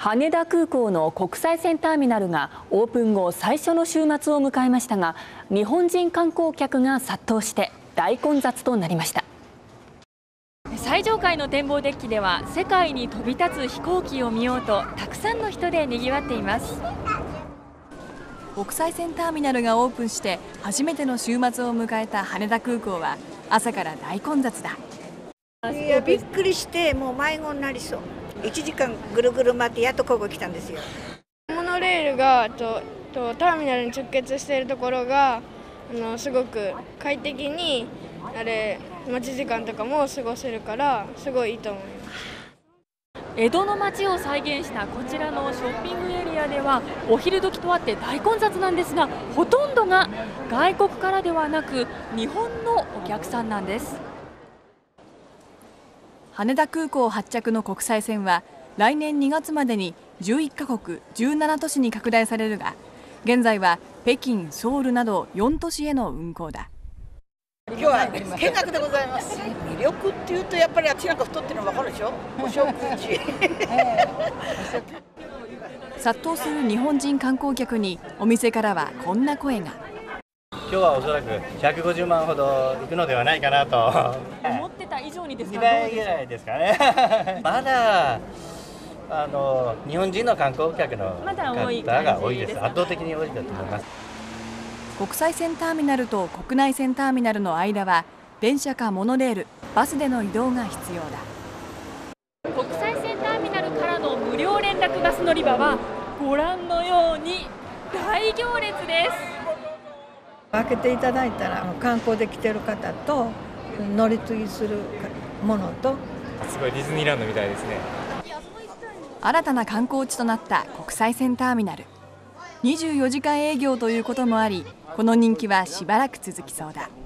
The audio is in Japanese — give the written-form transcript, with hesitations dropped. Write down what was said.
羽田空港の国際線ターミナルがオープン後最初の週末を迎えましたが、日本人観光客が殺到して大混雑となりました。 最上階の展望デッキでは世界に飛び立つ飛行機を見ようとたくさんの人でにぎわっています。 国際線ターミナルがオープンして初めての週末を迎えた羽田空港は朝から大混雑だ。 いや、びっくりしてもう迷子になりそう。1時間ぐるぐる回ってやっとここ来たんですよ。 モノレールがターミナルに直結しているところがすごく快適に待ち時間とかも過ごせるからすごいいいと思います。 江戸の街を再現したこちらのショッピングエリアではお昼時とあって大混雑なんですが、ほとんどが外国からではなく日本のお客さんなんです。 羽田空港発着の国際線は来年2月までに11カ国17都市に拡大されるが、現在は北京、ソウルなど4都市への運航だ。 今日は見学でございます。魅力っていうとやっぱりあっちなんか太ってるの分かるでしょ。お食事殺到する日本人観光客にお店からはこんな声が。 今日はおそらく150万ほど行くのではないかなと。 思ってた以上にですか。 2倍ぐらいですかね。まだ日本人の観光客の方が多いです。圧倒的に多いだと思います。 国際線ターミナルと国内線ターミナルの間は電車かモノレール、バスでの移動が必要だ。 国際線ターミナルからの無料連絡バス乗り場はご覧のように大行列です。 開けていただいたら観光で来てる方と乗り継ぎするものと、 すごいディズニーランドみたいですね。 新たな観光地となった国際線ターミナル、24時間営業ということもあり、この人気はしばらく続きそうだ。